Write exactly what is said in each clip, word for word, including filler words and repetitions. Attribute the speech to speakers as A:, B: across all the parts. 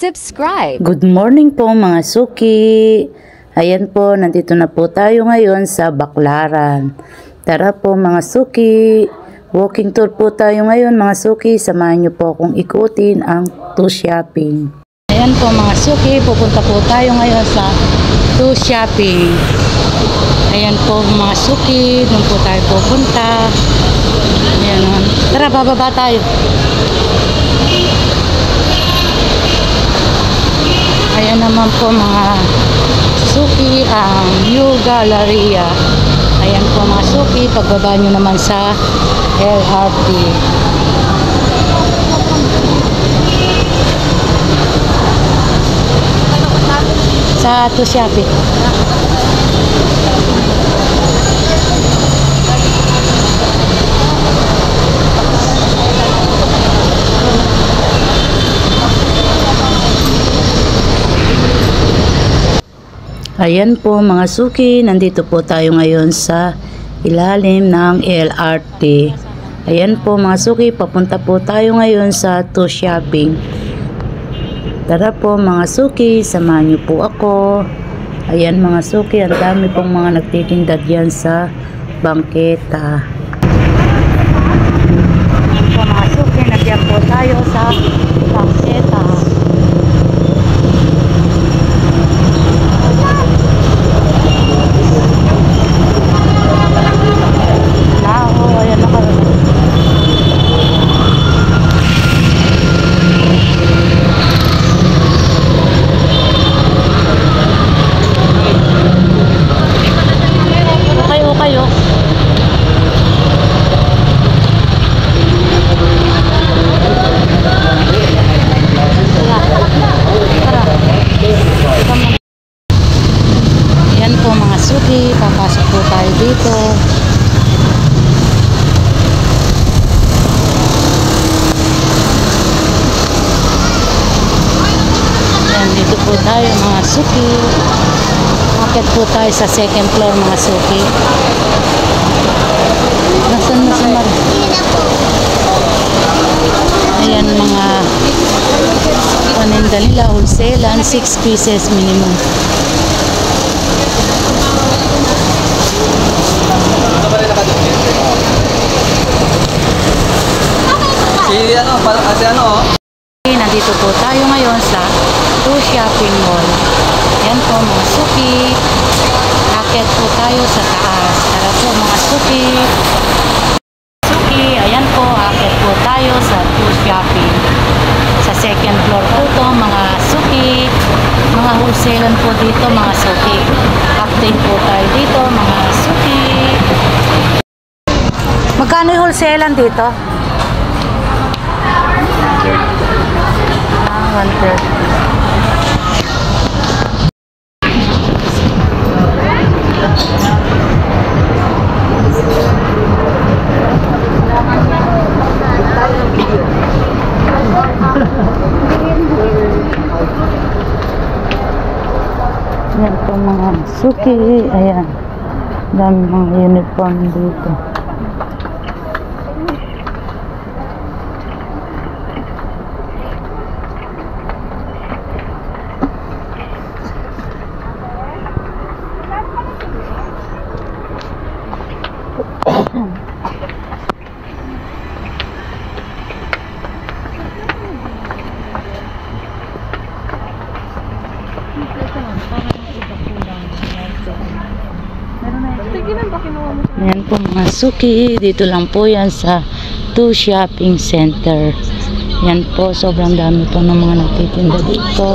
A: subscribe.
B: Good morning po mga suki. Ayan po, nandito na po tayo ngayon sa Baclaran. Tara po mga suki. Walking tour po tayo ngayon mga suki. Samahan niyo po akong ikutin ang To Shopping. Ayan po mga suki, pupunta po tayo ngayon sa To Shopping. Ayan po mga suki, doon po tayo pupunta. Ayan, tara bababa tayo. Ayan naman po mga suki ang New Galleria. Ayan po mga suki, pagbaba nyo naman sa L R T. Sa To Shopping. Ayan po mga suki, nandito po tayo ngayon sa ilalim ng L R T. Ayan po mga suki, papunta po tayo ngayon sa To Shopping. Tara po mga suki, samahan niyo po ako. Ayan mga suki, ang dami pong mga nagtitinda diyan sa bangketa. Ayan po mga suki, nandiyan po tayo sa bangketa. Papasok po tayo dito. Ayan, dito po tayo mga suki. Akit po tayo sa second floor mga suki. Nasaan na si Mar? Ayan mga paninda nila, wholesale, six pieces minimum.
C: Si ano, kasi ano oh.
B: Nandito po tayo ngayon sa To Shopping Mall. Yan po mga suki. Akit po tayo sa taas. Tara po mga suki. Suki, ayan po, akit po tayo sa To Shopping. Sa second floor po to mga suki. Mga wholesalan po dito mga suki. Acting po tayo dito mga suki. Magkano yung wholesalan dito? Ah, one thirty. Ayan po mga suki. Ayan. Dami mga uniform dito. Ayan po mga suki, dito lang po yan sa To Shopping Center. Yan po, sobrang dami po ng mga nagtitinda dito.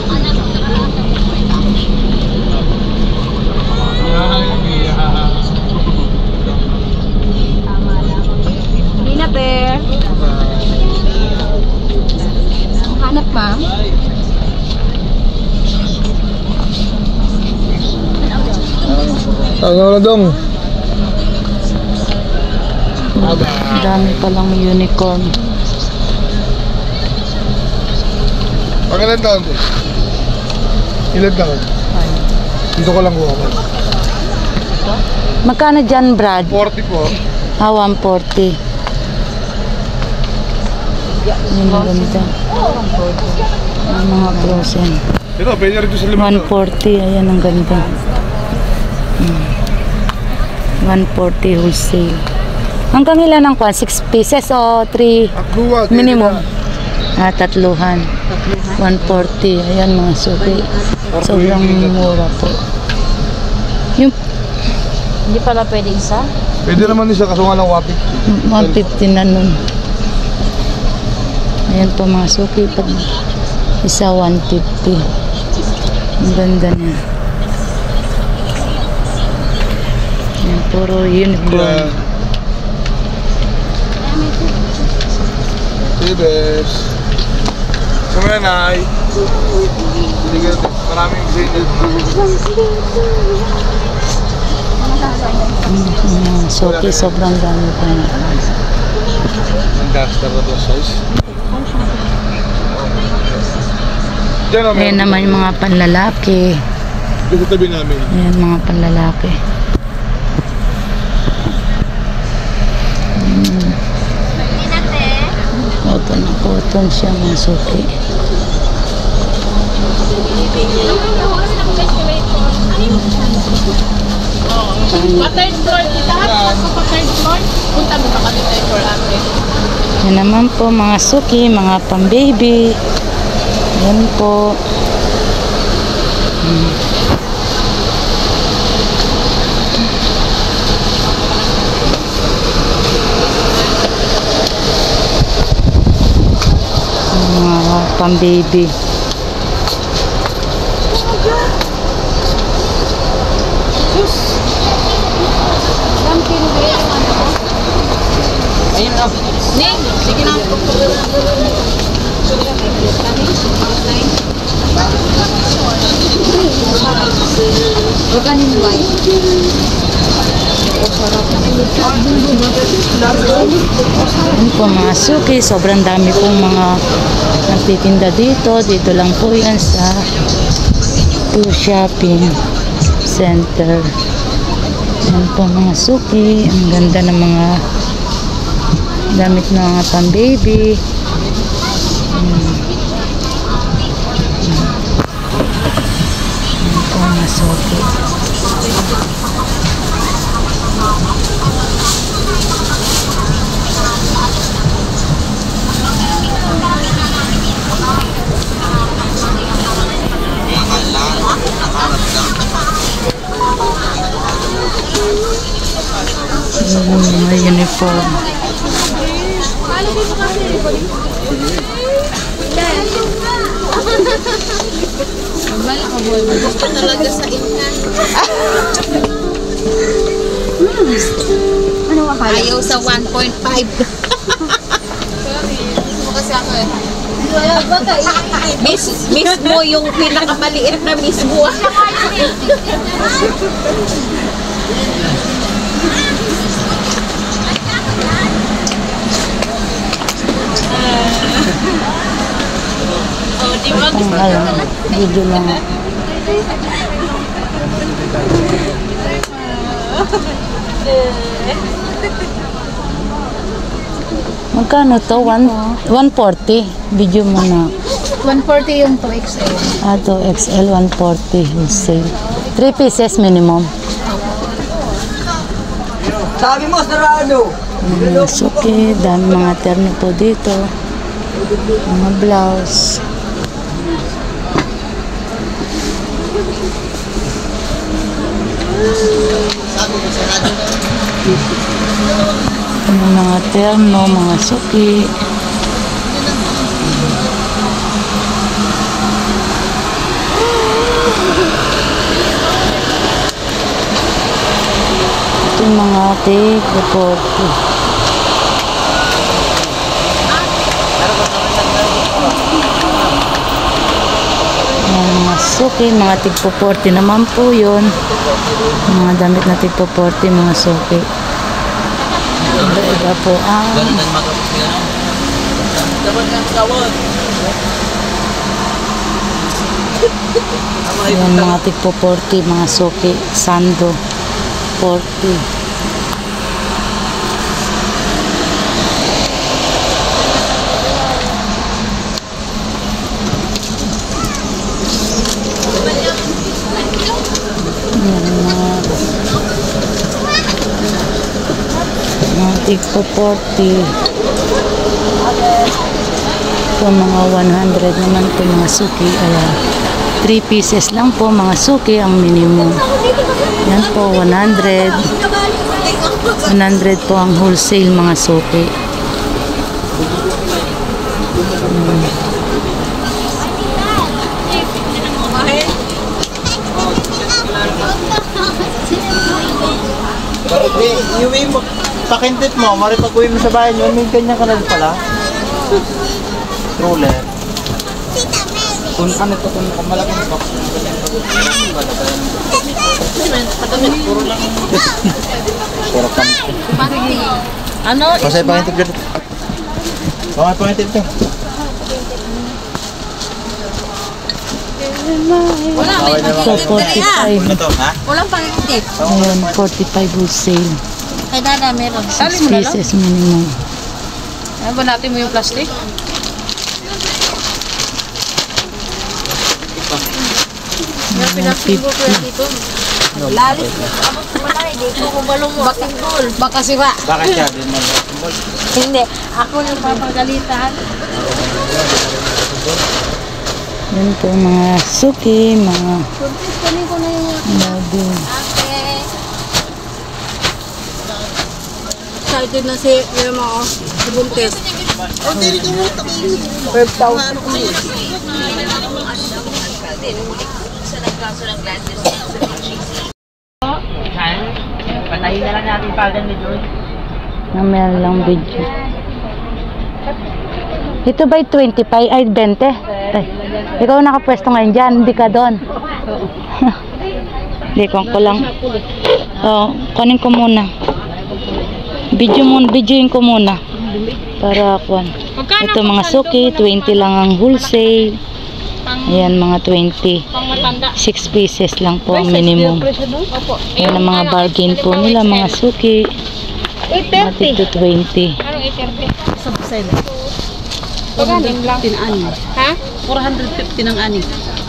A: Nina Bear. Hanap ma'am.
C: Ano na dong?
B: Dami palang unicorn.
C: Pag ilan taon din? Ilan taon? Dito ko lang buha ko.
B: Magkano dyan Brad?
C: forty po.
B: Ah, one forty. Yun ang ganda. Ang mga frozen.
C: Ito, pwede rin ito sa limang.
B: one forty. Ayan, ang ganda. Hmm. one forty wholesale. Hanggang ilan ang kwan? six pieces o three
C: Akluwa.
B: minimum? Ah, tatluhan. one forty. Ayan, mga suki. Sobrang mura po. Yung
A: Hindi pala pwede isa?
C: Pwede naman isa kaso nga lang wapit.
B: one fifty na nun. Ayan po mga suki. Pag isa one fifty. Ang ganda niya. Ayan, puro unicorn.
C: Yeah. Tibes. Kumaya na ay. Hindi ka natin. Maraming green.
B: Mm, suki, sobrang dami po na.
C: Ang duster na plus size. Diyan o,
B: Ayan naman yung mga panlalaki.
C: dito sa tabi namin.
B: Ayan, mga panlalaki. Mm. Cotton na cotton siya, mga suki.
D: Pa-third floor, kita hapon ko pa-third floor. Punta mo ka kami third floor ate.
B: Yan naman po mga suki, mga pang-baby. Yan po. Hmm. Mga pang-baby.
D: Ning, sige na.
A: Organin white.
B: Yan po mga suki, sobrang dami pong mga nagtitinda dito. Dito lang po yan sa two shopping center. Yan po mga suki, ang ganda ng mga damit ng mga pang-baby. Hmm. Yan po mga suki. Yung mga uniform.
D: Gusto talaga sa inna.
A: Ano akala?
D: Ayaw sa one point five. Mo kasi ako eh. Miss, miss mo yung pinakamaliit na miss mo. Oh, di ba?
B: Ang alam, video lang. Magkano to? one forty. Video mo na.
A: one forty yung two X L.
B: Ah, to X L one forty wholesale. three pieces minimum.
E: Sabi mo, sarado.
B: Mga suki, dami mga terno po dito. Mga blouse. Mga mga terno, mga suki. Ito yung mga take report. Mga suki, mga tigpo forty naman po yun. Mga damit na tigpo forty, mga suki. Iba-iba po ang yan, mga tigpo forty, mga suki. Sando forty. tig po forty. So mga one hundred naman po mga suki. Ayan. three pieces lang po mga suki ang minimum. Yan po one hundred. one hundred po ang wholesale mga suki. Hmm.
E: Iuwi mo, pakintit mo, maripag-uwi mo sa bahay nyo, may ganyan ka na rin pala. Roller. Kung ano ito, kung malaking box, puro lang. Puro kami.
A: Ano?
E: Pasay pakintit dyan. Bakit pakintit ito?
B: So forty-five.
E: Ito, ha?
D: Walang pangitip.
B: Ayan, forty-five wholesale.
D: Kay Dada meron.
B: six pieces minimum.
A: Ano ba natin mo yung plastic?
D: Yung pinag-sibo ko yan dito. Lalis. Abot sa malay. Dito ko balong mo. Bakit bol? Baka siwa.
E: Bakit siya? Di mo
D: Hindi. Ako yung papagalitan.
B: Yan po mga suki, mga
D: Kuntis kami ko na yung...
B: model.
D: Okay. Excited na si Irma o. Si Buntes. five thousand.
E: Patayin na lang natin pagan ni George.
B: Mamaya lang video. Ito ba'y twenty-five? Ay, twenty? Ay, ikaw nakapwesto ngayon dyan, hindi ka doon. Hindi, kung ko lang. Oh, kunin ko muna. Video mo, videoin ko muna. Para kuan. Ito mga suki, twenty lang ang wholesale. Ayan, mga twenty. six pieces lang po ang minimum. Ayan ang mga bargain po nila, mga suki. Mati to twenty.
A: four hundred fifty ng ani. Ha? four hundred fifty ng ani.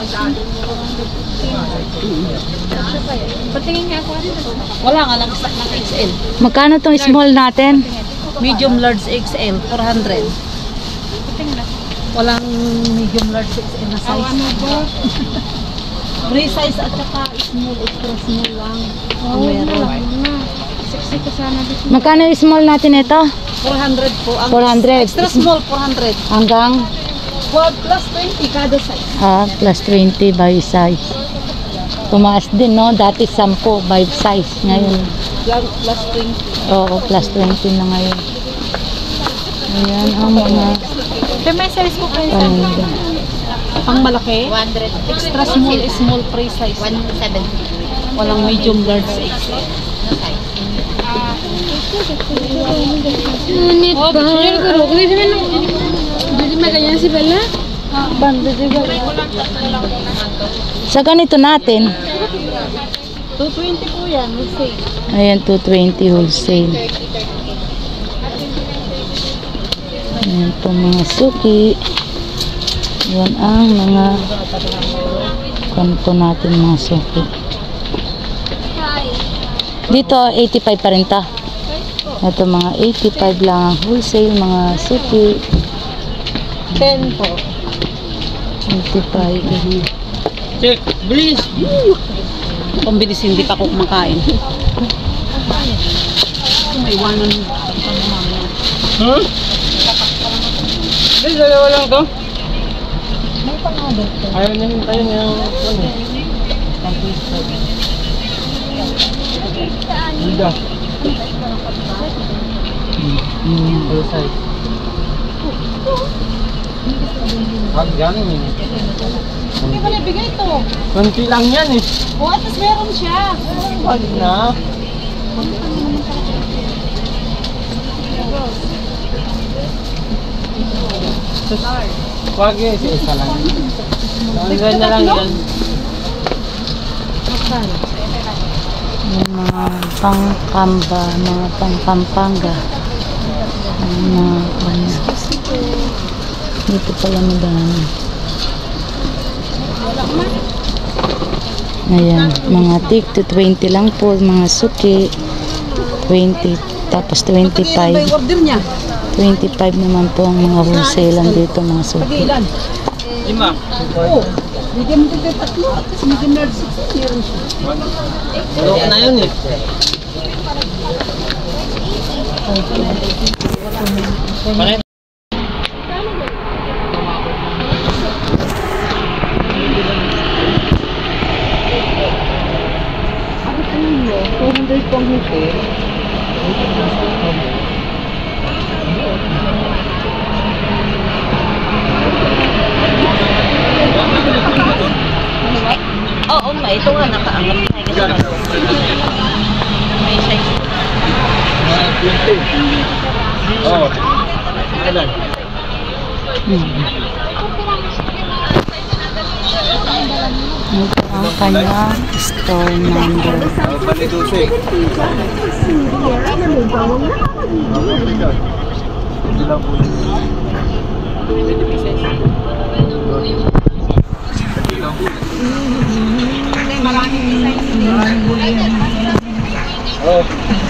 A: Patingin nga ako. Wala nga lang stock ng X L.
B: Magkano tong small natin?
A: Medium large X L, four hundred. Walang medium large X L na size. Ano ba? Free size at saka small, extra small lang. Oh, meron. sixty ka sana dito.
B: Magkano yung small natin ito?
A: four hundred po. Ang
B: four hundred.
A: Extra small, four hundred.
B: Hanggang
A: twelve plus twenty kada size.
B: ah, plus twenty by size. Tumaas din, no? Dati ten by size. Ngayon,
A: Plus, plus twenty.
B: oo, plus twenty na ngayon. Ayan ang mga
A: Ito may size po kayo.
B: paninda.
A: Ang malaki? one hundred. Extra small, small free size. one seventy. Walang medium large X L. Ngunit ba? Hindi ba ganyan si Bella? Banda si Bella.
B: Sa ganito natin,
A: two twenty po yan, we'll say.
B: ayan, two twenty wholesale. Ayan po mga suki. Yan ang mga kanto natin mga suki. Dito, eighty-five pa rin ta. Ito mga eighty-five lang ang wholesale mga suki.
A: ten po.
B: eighty-five.
A: Check, please. Pambilis hindi pa ako kumakain. May iwanan.
E: Hmm? Hindi, dalawa lang to. Ayaw na hintayin yung ano. Hindi. Hmm, full size. Pag gano'n eh.
A: Hindi ko nabigay ito.
E: Kunti lang yan eh.
A: O, at least meron siya.
E: Pag na. Wag eh, isa lang. Hanggang na lang yan.
B: Yung mga pangkamba, mga pangpampanga. Yung mga ano. Dito pala madami. Ayan, mga tig to twenty lang po, mga suki. twenty. Tapos
A: Ilan ba
B: twenty-five.
A: yung order niya?
B: twenty-five naman po ang mga wholesale dito mga suki.
A: Ilan? Lima. Oo. Bigyan mo dito tatlo. Tapos medium large six. Meron siya.
E: Wala na yun eh.
A: two hundred pang hito.
D: Oo, may ito nga nakaangat na. May size.
E: Oo. Ilan?
B: Ito ang kanyang store number.
E: Bali dose. Ilan po? Oh.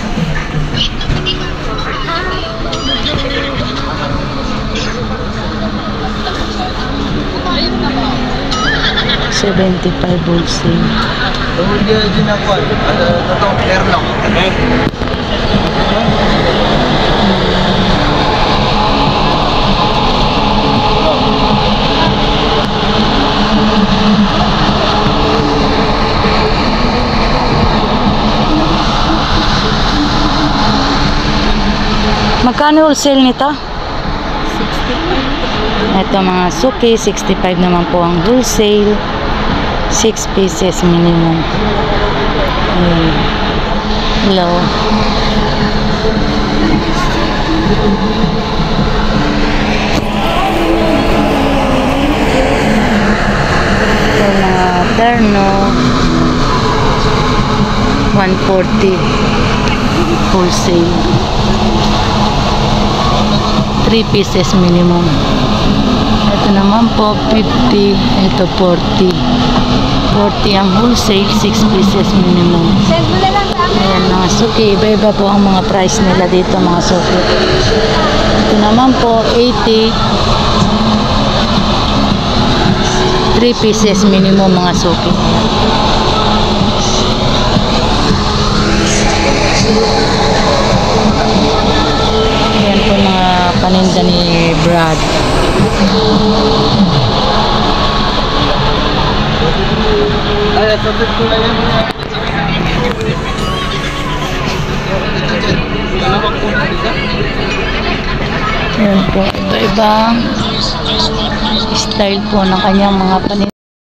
B: seventy-five wholesale.
E: Hindi din ako. Ano, totoo, clear lang. Okay.
B: Magkano wholesale nito? Ito mga suki, sixty-five naman po ang wholesale. six pieces minimum. Ayan. Hello. Ito mga terno. one forty wholesale. three pieces minimum. Ito naman po fifty, ito forty. forty ang wholesale, six pieces minimum. Ayan mga suki, iba-iba po ang mga price nila dito mga suki. Ito naman po eighty, three pieces minimum mga suki. Ayan po mga paninda ni Brad.
E: Ay, sabit ko na yan.
B: Ayan po, iba-ibang style po ng kanyang mga paninda.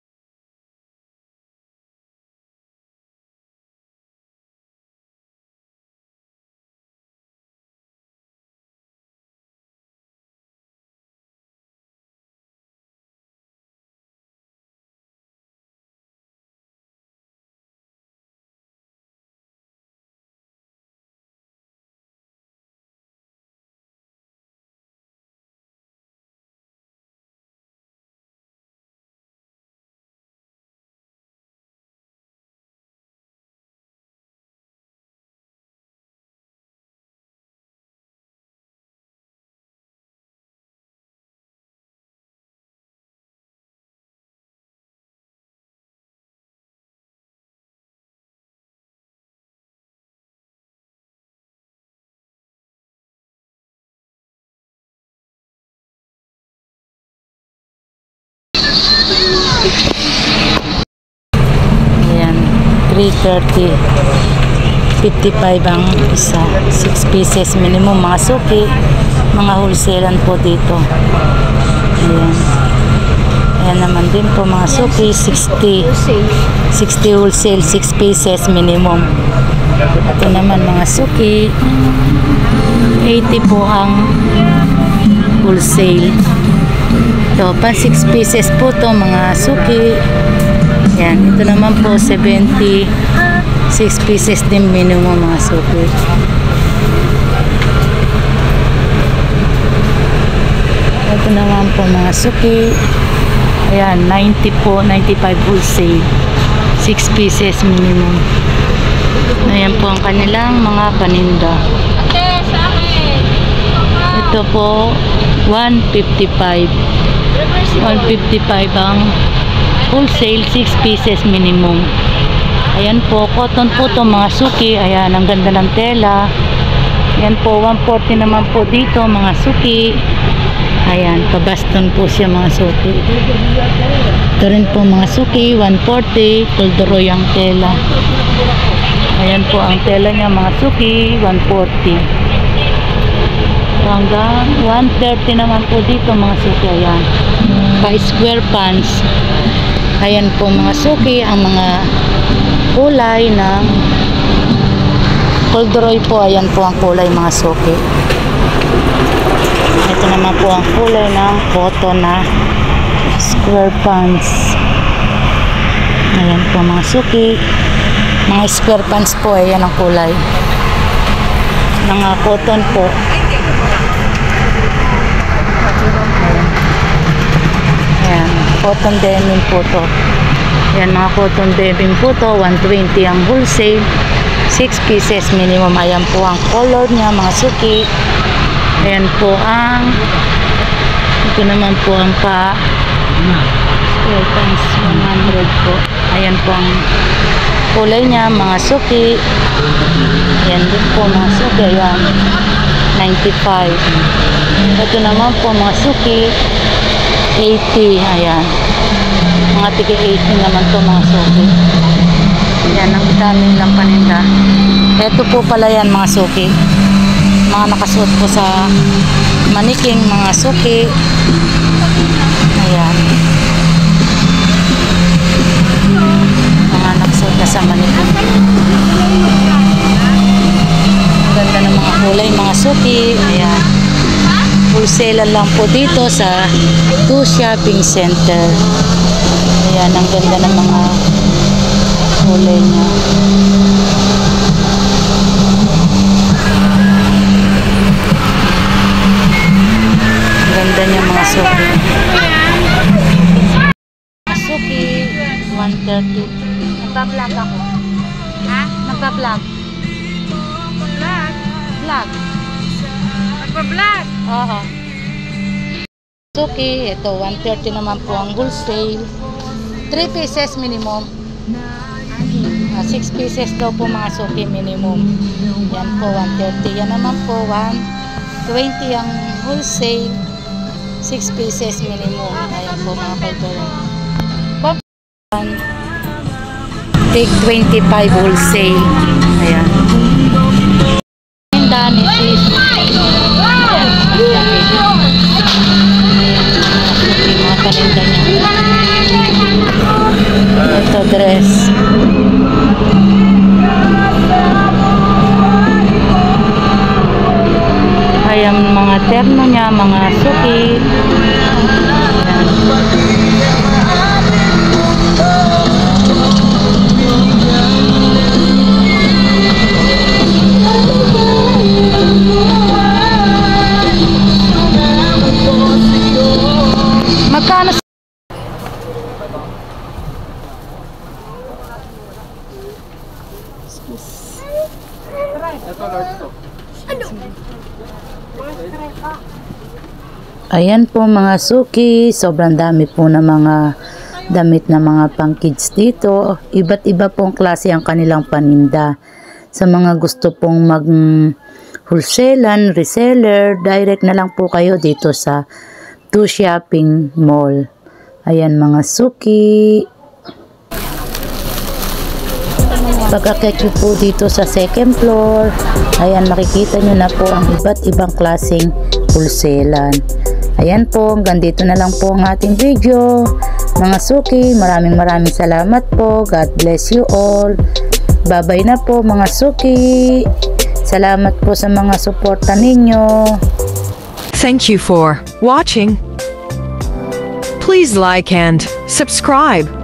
B: Ayan, three thirty. fifty-five ang isa. six pieces minimum mga suki. Mga wholesale po dito. Ayan. Ayan naman din po mga suki. sixty. sixty wholesale, six pieces minimum. Ito naman mga suki. eighty po ang wholesale. Ito pa six pieces po to mga suki. Yan, ito naman po seventy, six pieces din minimum mga suki. Ito naman po mga suki. Ayan, ninety po, ninety-five wholesale, six pieces minimum. Ayan po ang kanilang mga paninda. Ito po, one fifty-five. one fifty-five ang wholesale, six pieces minimum. Ayan po, cotton po to mga suki. Ayan, ang ganda ng tela. Ayan po, one forty naman po dito mga suki. Ayan, pabaston po siya mga suki. Ito rin po mga suki, one forty, corduroy ang tela. Ayan po ang tela niya mga suki, one forty. Hanggang one thirty naman po dito mga suki. Ayan, pa-square pants. Ayan po mga suki, ang mga kulay ng corduroy po. Ayan po ang kulay mga suki. Ito naman po ang kulay ng cotton na square pants. Ayan po mga suki, mga square pants po. Ayan ang kulay mga cotton po. Ayan, ayan, cotton denim po to. Ayan, mga cotton denim po to. One twenty ang wholesale, six pieces minimum. Ayan po ang color niya mga suki. Ayan po ang, ito naman po ang pa square pants, one hundred po. Ayan po ang kulay niya mga suki. Ayan din po mga suki. Ayan, ninety-five. Ito naman po mga suki, eighty. Ayan, mga tiga eighty naman to mga suki. Ayan, ang dami lang paninda. Ito po pala yan mga suki, mga nakasuot po sa maniking mga suki. Ayan, mga nakasuot na sa maniking. Ang ganda ng mga kulay mga suki. Ayan, wholesale lang po dito sa two shopping center. Ayan, ang ganda ng mga kulay niya. Ganda niya mga suki. Suki, one thirty. Nagpa-vlog ako. Ha? Nagpa-vlog. Vlog? Vlog. Nagpa-vlog? Oo. Suki, ito one thirty naman po ang wholesale. three pieces minimum. Uh, six pieces daw po mga suki minimum. Yan po one thirty. Yan naman po one twenty ang wholesale, six pieces minimum. Ayan po mga kaibigan. Take twenty-five wholesale. Ayan. And done it is mga paninda niya. Ito dress. Ayan mga terno niya mga suki. Magkano? Ayan po mga suki, sobrang dami po na mga damit na mga pang kids dito. Iba't iba pong klase ang kanilang paninda. Sa mga gusto pong mag wholesalan, reseller, direct na lang po kayo dito sa two shopping mall. Ayan mga suki. Pagkakit nyo po dito sa second floor, ayan makikita nyo na po ang iba't ibang klaseng wholesalan. Ayan po, hanggang dito na lang po ang ating video. Mga suki, maraming maraming salamat po. God bless you all. Bye-bye na po mga suki. Salamat po sa mga suporta ninyo.
F: Thank you for watching. Please like and subscribe.